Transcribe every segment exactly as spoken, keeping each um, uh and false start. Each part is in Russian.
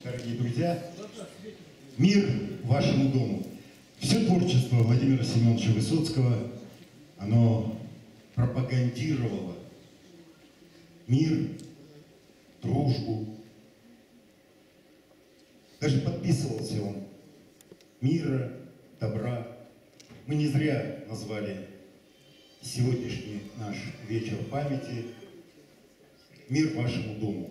дорогие друзья, мир вашему дому. Все творчество Владимира Семеновича Высоцкого, оно пропагандировало мир, дружбу. Даже подписывался он мира, добра. Мы не зря назвали сегодняшний наш вечер памяти «Мир вашему дому».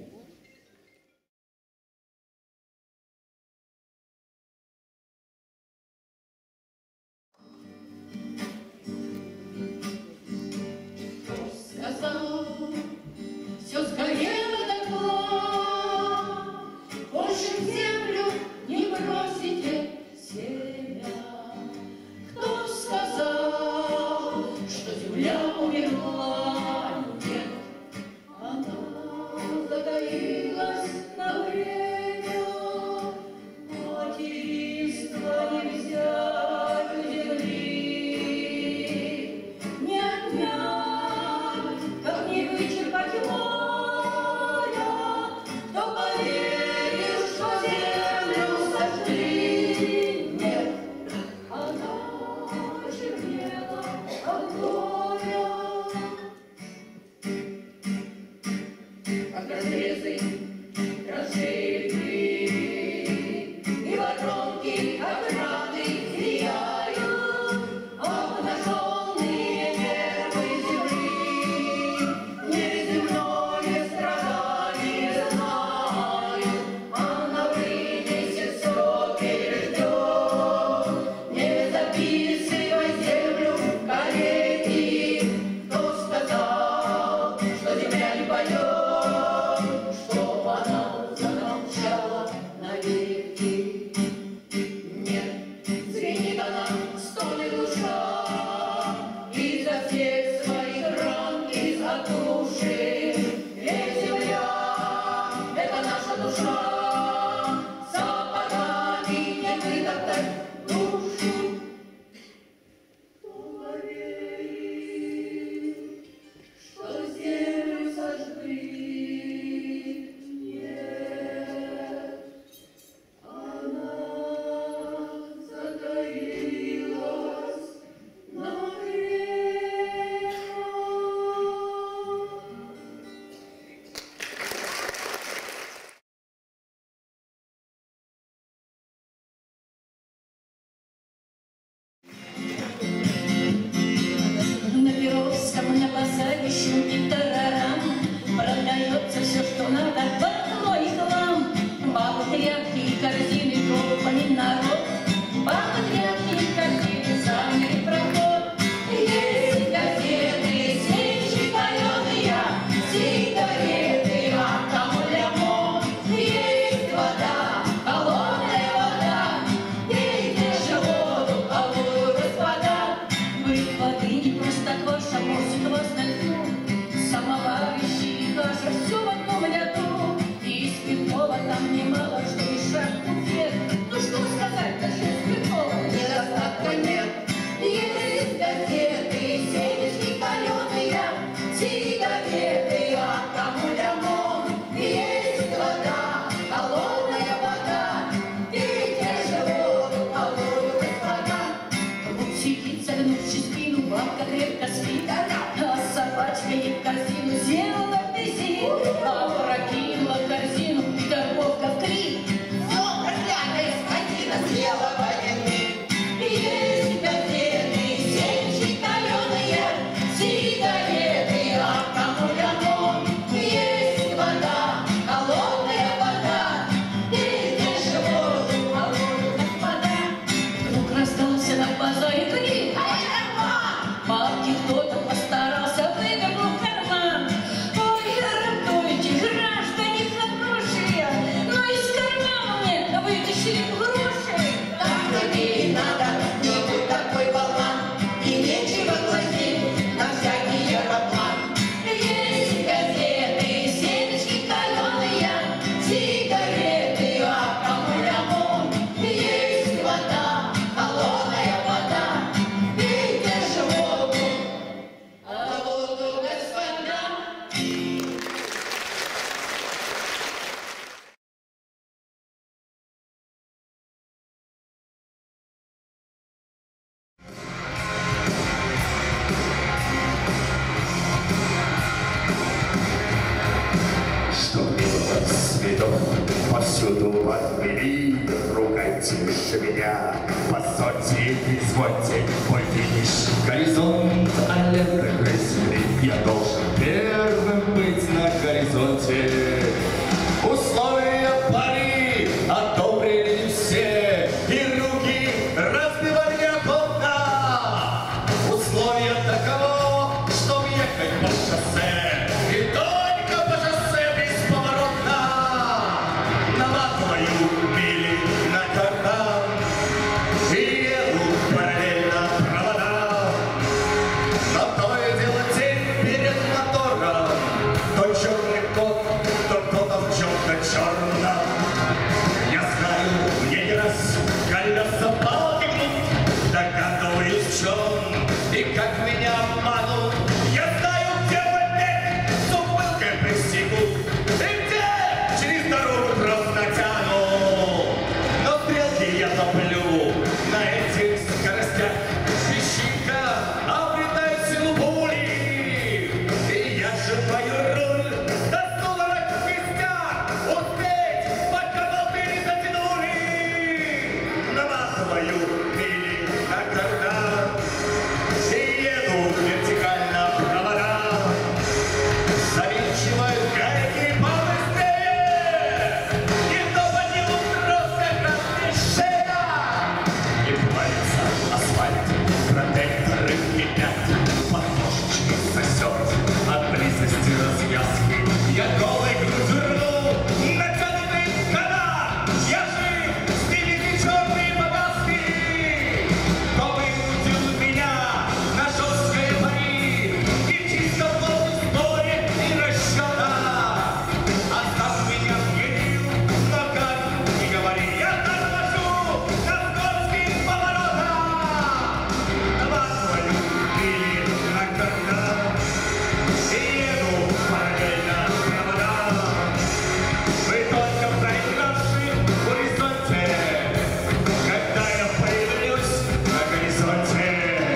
Бабки кто-то постарался, выгнул в карман. Всюду подбери, ругайте меня, поссорьте, изводьте, мой финиш. Горизонт аллегросили, я должен первым быть на горизонте. Условия пари одобрили все, и руки разбивали неохотно. Условия таково, чтоб ехать по шоссе, и только по шоссе бесповоротно. Наматываю мили на кардан и еду параллельно проводам. Но то и дело тень перед мотором, то черный кот, то кто-то в чем-то черном. Я знаю, мне не раз колеса палки гнут, догадываюсь в чем и как меня обманут. Я знаю, где опять с ухмылкой присягут, и где через дорогу просто натяну. Но стрелки я топлю на этих скоростях, песчинка обретает силу пули, и я сжимаю руль до стула на кистях, успеть, пока болты не затянули. Наматываю мили на кардан и еду вертикально провода. Завинчиваю гайки побыстрее, и то подниму трос как раз мишена. И плавится асфальт, протекторы кипят, подножечки сосет от близости развязки. Я голой грудью рву натянутый канат, я жив, снимите черные повязки. Кто вынудил меня на жесткое пари и в чисто плотном сборе и расчета? Оставь меня в гниль, но как не говори, я тормозу на скользких поворотах. Наматываю мили на кардан и еду параллельно проводам. Вы только проигравши в горизонте, когда я появлюсь на горизонте.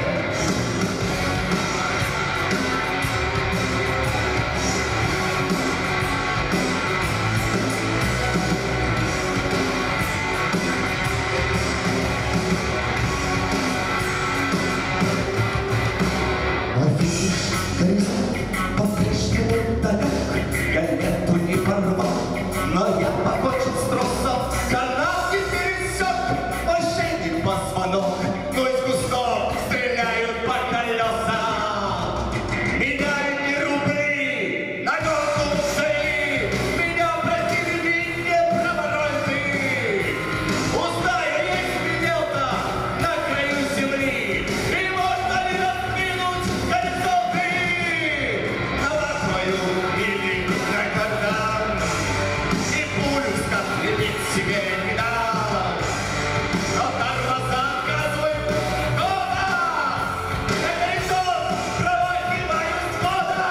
По-прежнему далек, галету не порвал, но я покончил с тросом, канал не пересек, мошенник позвонок, но из кустов стреляют по колесам. Меня ведь не рубли, на горку цели, меня просили ведь не проморозы. Устая есть меня-то на краю земли, и можно ли раскинуть горизонты? Наматываю мили на кардан и пулю в скат лепить себе не дам. Но тормоза отказывают года, на горизонт проводимаю схода.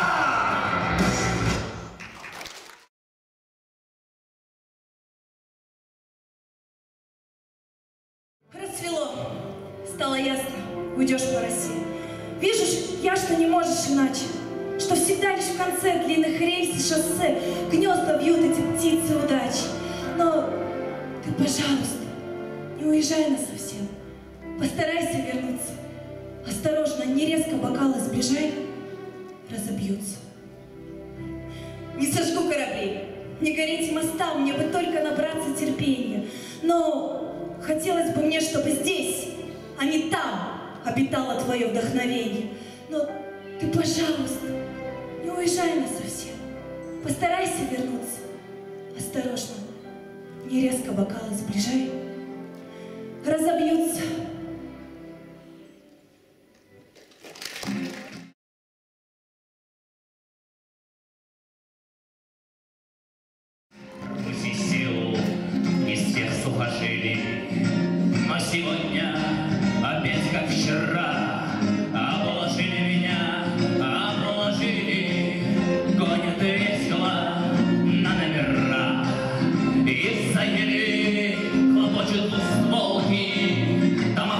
Расцвело. Стало ясно, уйдешь по России. Вижу, я, что не можешь иначе, что всегда лишь в конце длинных рельс и шоссе гнезда бьют эти птицы удачи. Но ты, пожалуйста, не уезжай насовсем. Постарайся вернуться. Осторожно, не резко бокалы сближай, разобьются. Не сожгу кораблей, не горите моста, мне бы только набраться терпения. Но хотелось бы мне, чтобы здесь, а не там, обитало твое вдохновение. Но ты, пожалуйста, не уезжай насовсем. Постарайся вернуться. Осторожно, не резко бокалы сближай, разобьются. Сил из всех сухожилий, но сегодня опять как вчера обложили меня, обложили, гонят весело на номера и заели, хлопочут двустволки, дома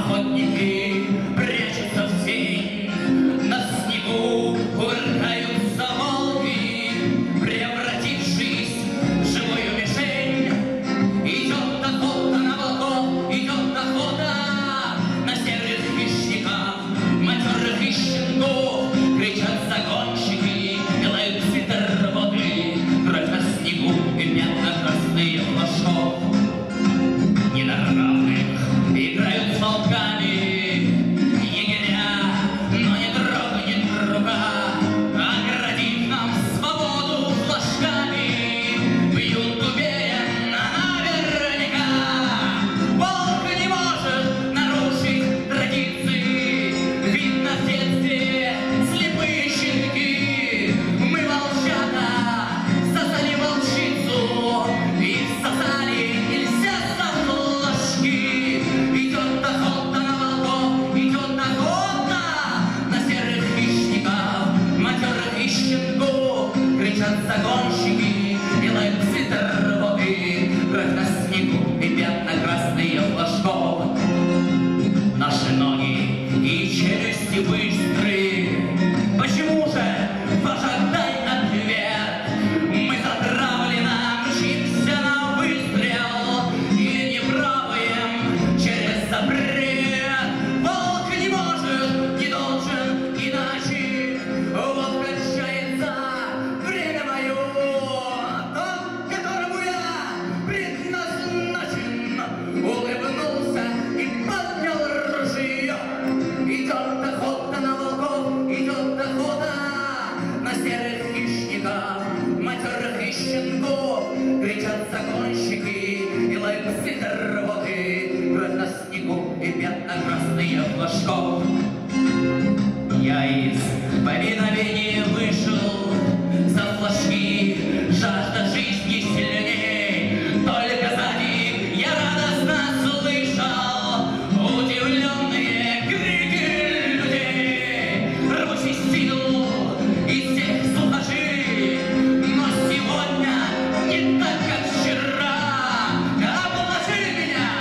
я из повиновения вышел, за флажки жажда жизни сильней. Только сзади я радостно слышал удивленные крики людей. Рвусь из сил, из всех сухожи, но сегодня не так, как вчера. Обложили меня,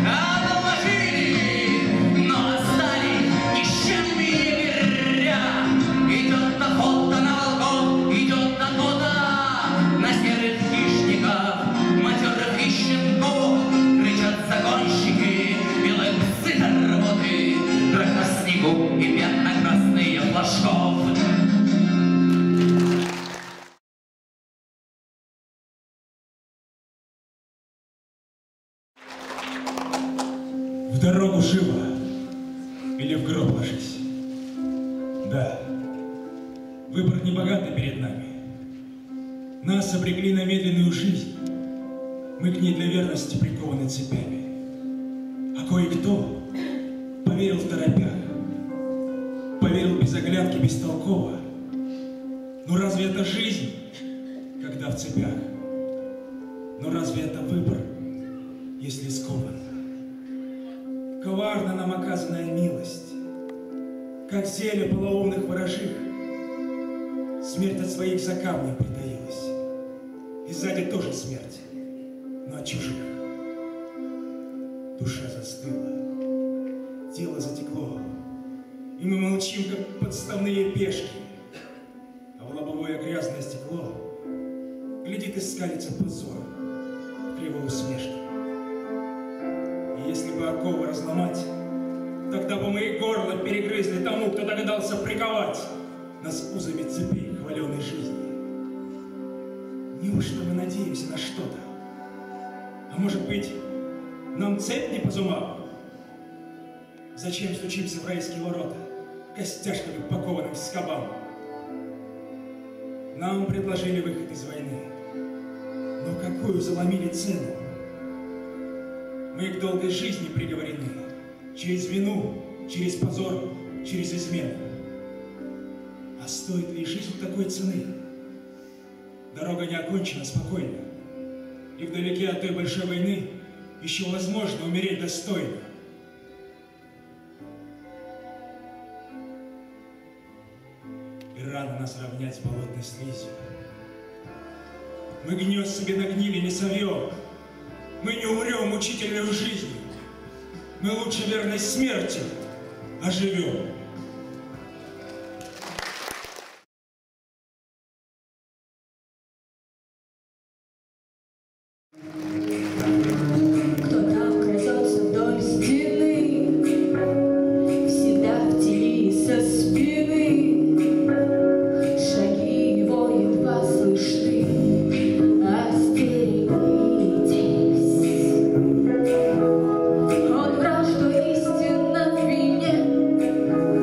обложили, но остались ни с чем не веря. Идет охота на волков, идет охота на серых хищников, матерых и щенков. Кричат загонщики, белые псы до работы, кровь на снегу и пятна красные флажков. В дорогу живо или в гроб ложись. Да, выбор небогатый перед нами. Нас обрекли на медленную жизнь. Мы к ней для верности прикованы цепями. А кое-кто поверил в торопях, поверил без оглядки, бестолково. Но разве это жизнь, когда в цепях? Но разве это выбор, если скован? Коварна нам оказанная милость, как зелье полоумных ворожих. Смерть от своих за камнем притаилась, и сзади тоже смерть, но от чужих. Душа застыла, тело затекло, и мы молчим, как подставные пешки, а в лобовое грязное стекло глядит и скалится позор в кривой усмешке. Если бы оковы разломать, тогда бы мы и горло перегрызли тому, кто догадался приковать нас узами цепей хваленой жизни. Неужто мы надеемся на что-то? А может быть, нам цепь не по зубам? Зачем стучимся в райские ворота, костяшками покованным скобам? Нам предложили выход из войны, но какую заломили цену? Мы к долгой жизни приговорены, через вину, через позор, через измену. А стоит ли жизнь такой цены? Дорога не окончена спокойно, и вдалеке от той большой войны еще возможно умереть достойно. И рано нас равнять с болотной слизью. Мы гнезд себе нагнили не совьем. Мы не умрем мучительной жизнью. Мы лучше верной смерти оживем. Кто-то крадется вдоль стены, всегда в тени со спины. Шаги его едва слышны. Остерегитесь. Он врал, что истина в вине.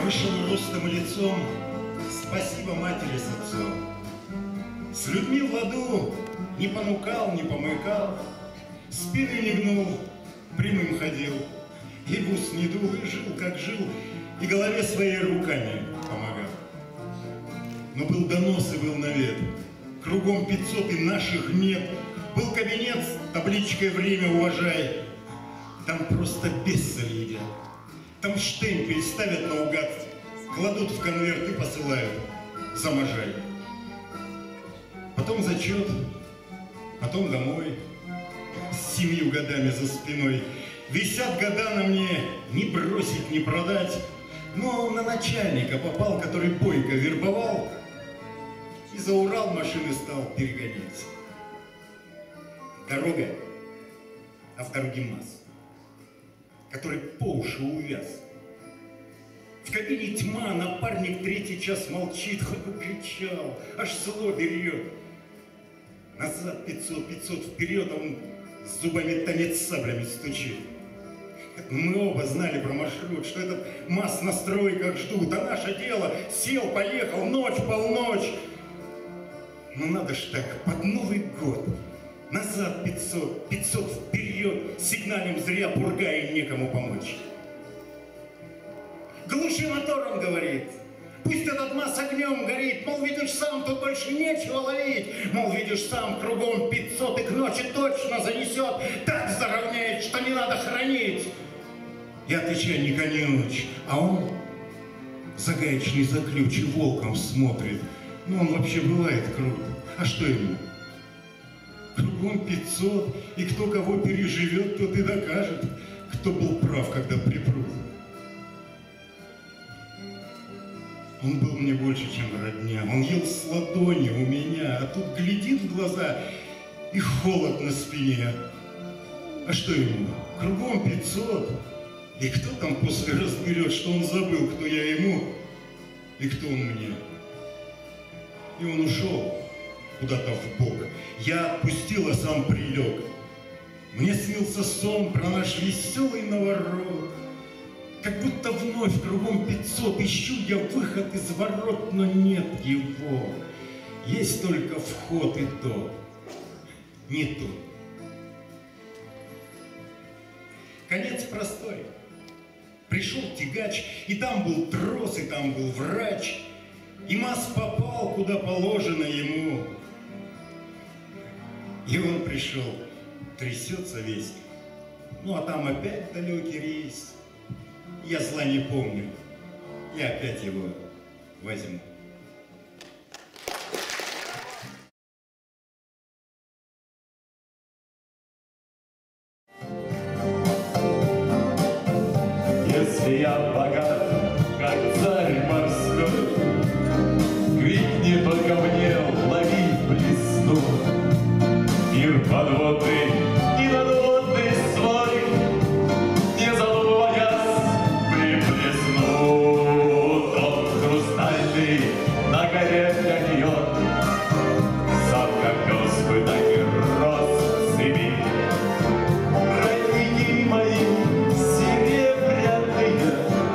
Вышел ростом и лицом, спасибо матери с отцом. С людьми в ладу не понукал, не помыкал, спины не гнул, прямым ходил, и в ус не дул, и жил, как жил, и голове своей руками помогал. Но был донос и был навет, кругом пятьсот и наших нет. Был кабинет с табличкой «Время уважай», там просто бессоли едят. Там штемпель ставят наугад, кладут в конверт и посылают. Заможай. Потом зачет, потом домой, с семью годами за спиной. Висят года на мне, не бросить, не продать. Но на начальника попал, который бойко вербовал, и за Урал машины стал перегонять. Дорога, а в дороге МАЗ, который по уши увяз. В кабине тьма, напарник третий час молчит, хоть бы кричал, аж зло берет. Назад пятьсот, пятьсот вперед, а он с зубами танец саблями стучит. Мы оба знали про маршрут, что этот МАЗ на стройках ждут, а наше дело сел, поехал, ночь, полночь. Ну надо ж так, под Новый год. Назад пятьсот, пятьсот вперед, сигналим зря, пурга и некому помочь. Глуши мотор, он говорит, пусть этот МАЗ огнем горит, мол, видишь сам, тут больше нечего ловить, мол, видишь сам, кругом пятьсот, и к ночи точно занесет, так заровняет, что не надо хранить. Я отвечаю, не конюч, а он за гаечный заключ и волком смотрит. Ну, он вообще бывает крут, а что ему? Кругом пятьсот, и кто кого переживет, тот и докажет, кто был прав, когда припрут. Он был мне больше, чем родня, он ел с ладони у меня, а тут глядит в глаза и холод на спине. А что ему? Кругом пятьсот, и кто там после разберет, что он забыл, кто я ему и кто он мне. И он ушел куда-то в бок. Я отпустил, а сам прилег. Мне снился сон про наш веселый наворот. Как будто вновь кругом пятьсот ищу я выход из ворот, но нет его. Есть только вход и тот, не тот. Конец простой. Пришел тягач, и там был трос, и там был врач. И МАЗ попал, куда положено ему. И он пришел, трясется весь. Ну, а там опять далекий рейс. Я зла не помню. Я опять его возьму. Если я богат, как царь морской, крикни только мне, лови блесну. Мир подводный и надводный свой, не забываясь, приплесну. Дом хрустальный на горе льет, сам как пес бы так и рос в цепи. Родники мои серебряные,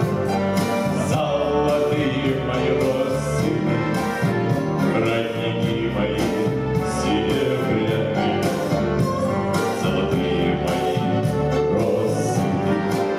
золотые мои россыпи. Родники мои серебряные, золотые мои россыпи.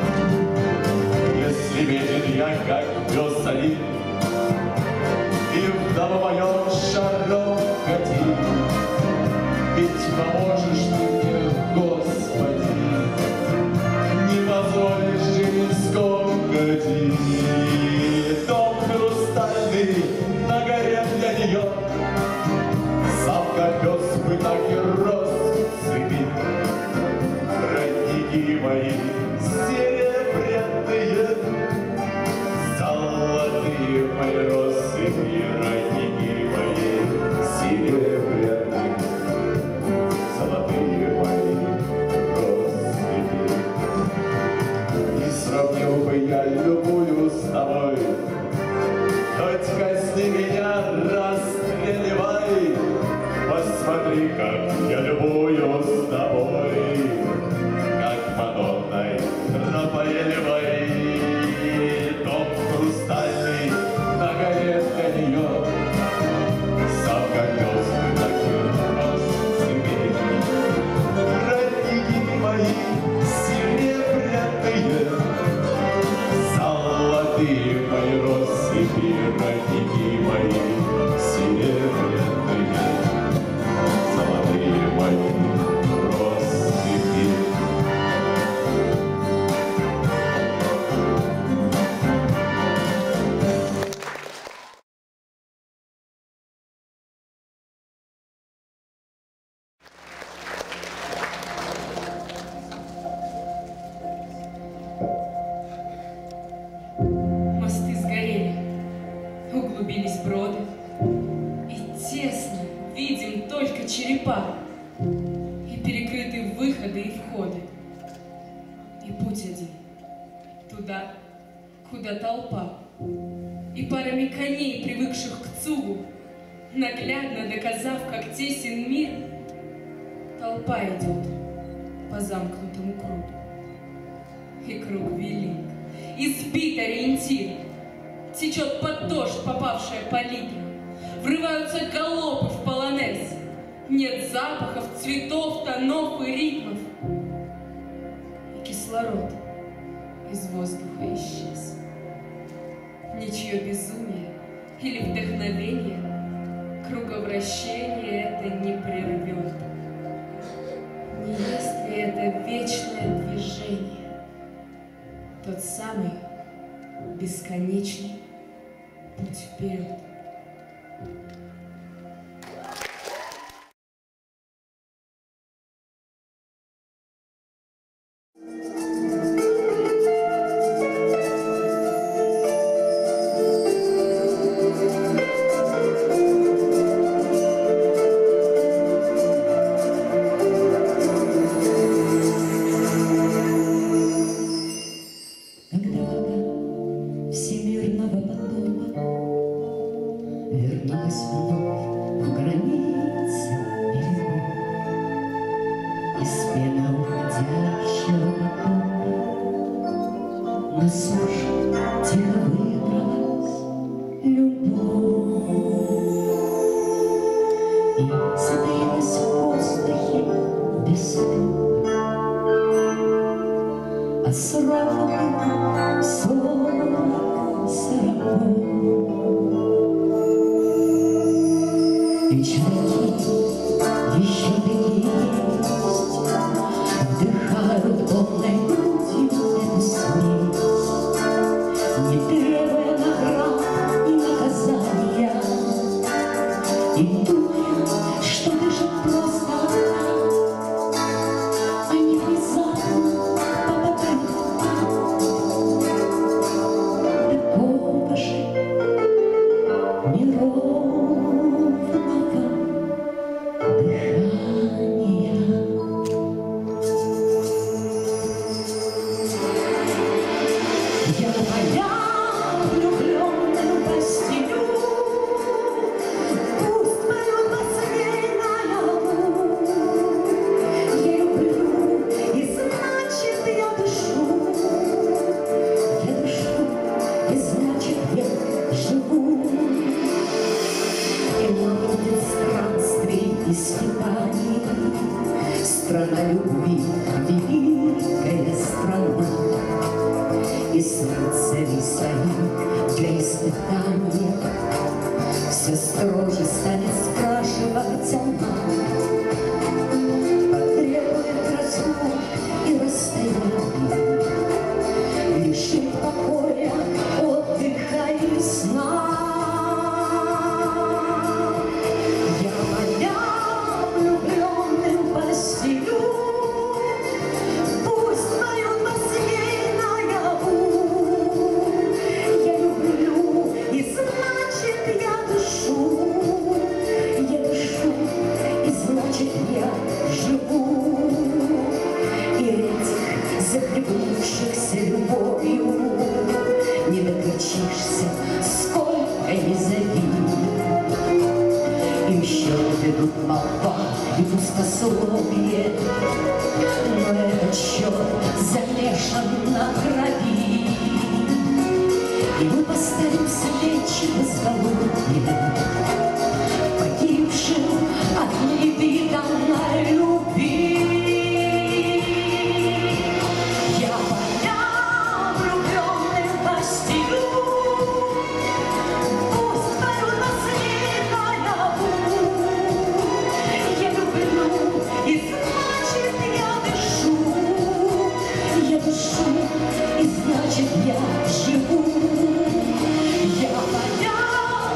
Если беден я, как пес один, и в дому моем шаром ходи, ведь поможешь ты мне, Господи, не позволишь же ни сколько. Дом хрустальный на горе для нее, сам как пес бы так и рос в цепи. Родники мои серебряные, золотые мои россыпи. Родники мои серебряные, золотые мои россыпи. Не сравнил бы я любую с тобой, хоть казни меня, расстреливай. Посмотри, как я любую с тобой, как Мадонной Рафаэлевой. Дом хрустальный клубились броды, и тесно видим только черепа, и перекрыты выходы и входы, и путь один туда, куда толпа, и парами коней, привыкших к цугу, наглядно доказав, как тесен мир, толпа идет по замкнутому кругу. И круг велик, и сбит ориентир, течет под дождь попавшая палитра, врываются галопы в полонез, нет запахов, цветов, тонов и ритмов, и кислород из воздуха исчез. Ничье безумие или вдохновение круговращение это не прервет. Не есть ли это вечное движение, тот самый бесконечный путь вперед? Значит, я живу, я понял.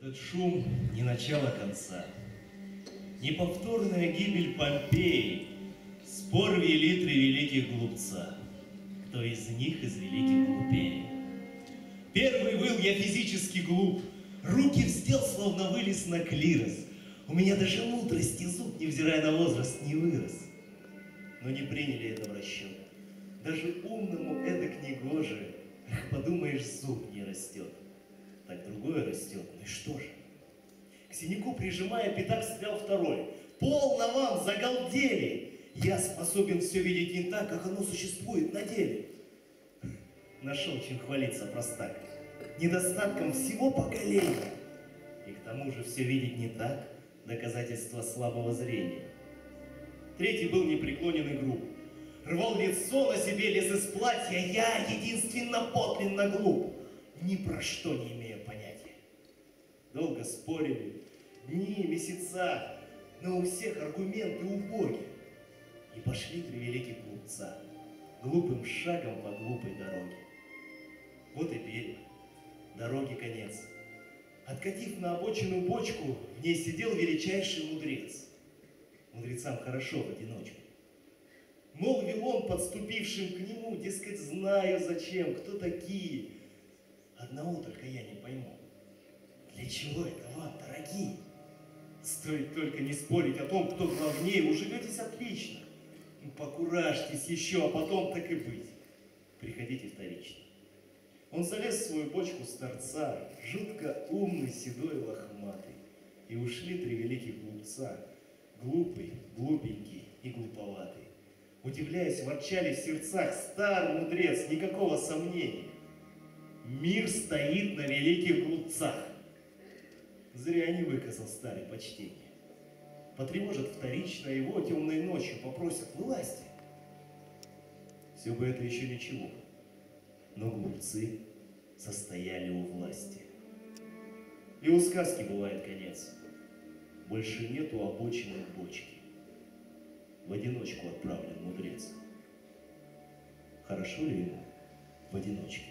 Этот шум не начало конца. Неповторная гибель Помпеи. Спор вели три великих глупца. Кто из них из великих глупее? Первый выл: я физически глуп. Руки вздел, словно вылез на клирос. У меня даже мудрости зуб, невзирая на возраст, не вырос. Но не приняли это в расчет. Даже умному эдак негоже. Эх, подумаешь, зуб не растет. Так другое растет. Ну и что же? К синяку прижимая, пятак встрял второй. Полно вам, загалдели! Я способен все видеть не так, как оно существует на деле. Нашел, чем хвалиться простак. Недостатком всего поколения. И к тому же все видеть не так, доказательство слабого зрения. Третий был непреклонен и груб. Рвал лицо на себе, лез из платья. Я единственно подлинно глуп, ни про что не имею понятия. Долго спорили, дни, месяца, но у всех аргументы убоги. И пошли три великих глупца глупым шагом по глупой дороге. Вот и берег, дороги конец. Откатив на обочину бочку, в ней сидел величайший мудрец. Мудрецам хорошо в одиночку. Молвил он подступившим к нему, дескать, знаю зачем, кто такие. Одного только я не пойму. Для чего это вам, дорогие? Стоит только не спорить о том, кто главнее, уживетесь отлично. Ну, покуражьтесь еще, а потом так и быть. Приходите вторично. Он залез в свою бочку с торца, жутко умный, седой, лохматый. И ушли три великих глупца, глупый, глупенький и глуповатый. Удивляясь, ворчали в сердцах: стар мудрец, никакого сомнения. Мир стоит на великих глупцах. Зря не выказал старый почтение. Потревожат вторично его темной ночью, попросят власти. Все бы это еще ничего, но глупцы состояли у власти. И у сказки бывает конец. Больше нету обочины бочки. В одиночку отправлен мудрец. Хорошо ли ему в одиночке?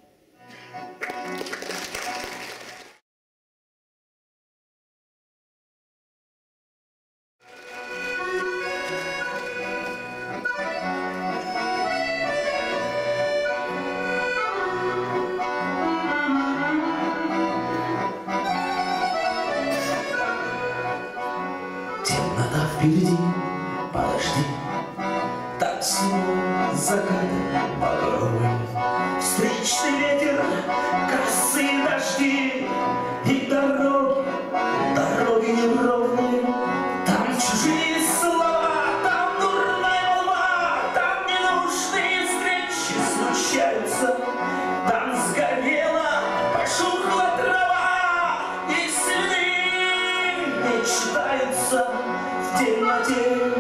Темнота впереди, подожди, так всего закат багровый. Встречный ветер, косые дожди и дороги, дороги неровные. Там чужие слова, там дурная молва, там ненужные встречи случаются. Там сгорела, пожухла трава, и следы не читаются в темноте.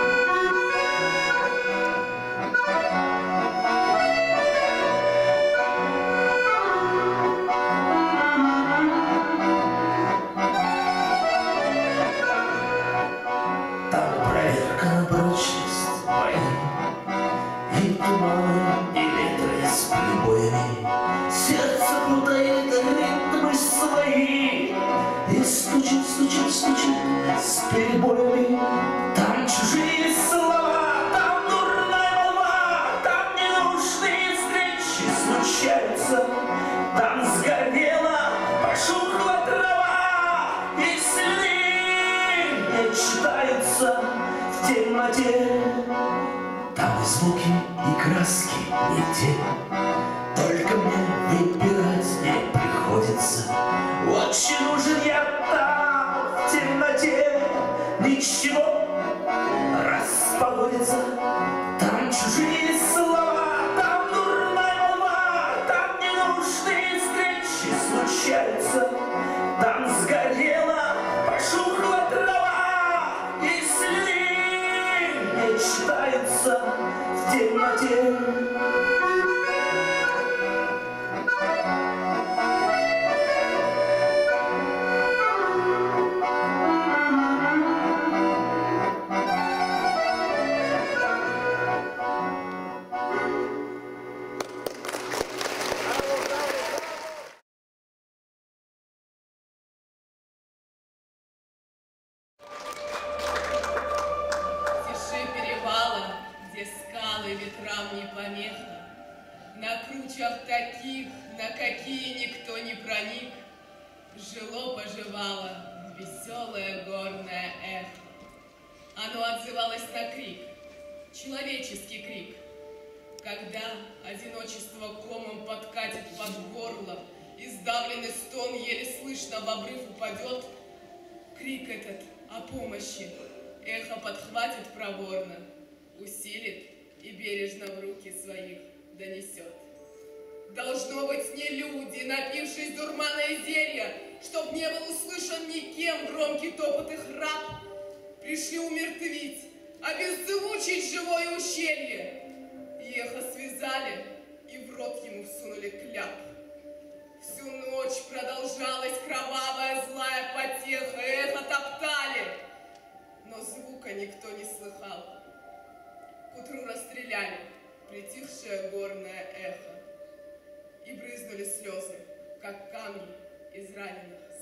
Там проверка на прочность войны, и туманы, и ветры с прибоями. Сердце путает ритмы свои и стучит, стучит, стучит с перебоями. Там чужие слова, там дурная молва, там ненужные встречи случаются. Там сгорела, пожухла трава, и следы не читаются в темноте. Там и звуки, и краски не те, только мне выбирать не приходится. Очень нужен я там в темноте, ничего распогодится. Там чужие слова, там дурная молва, там ненужные встречи случаются. Там сгорела, пожухла трава, и следы не читаются в темноте. нам не помеха. На кручах таких, на какие никто не проник, жило-поживало веселое горное эхо. Оно отзывалось на крик, человеческий крик. Когда одиночество комом подкатит под горло, и сдавленный стон еле слышно в обрыв упадет, крик этот о помощи эхо подхватит проворно, усилит и бережно в руки своих донесет. Должно быть, не люди, напившись дурмана и зелья, чтоб не был услышан никем громкий топот и храп, пришли умертвить, обеззвучить живое ущелье. И эхо связали, и в рот ему всунули кляп. Всю ночь продолжалась кровавая злая потеха, эхо топтали, но звука никто не слыхал. К утру расстреляли притихшее горное эхо, и брызнули слезы, как камни из раненых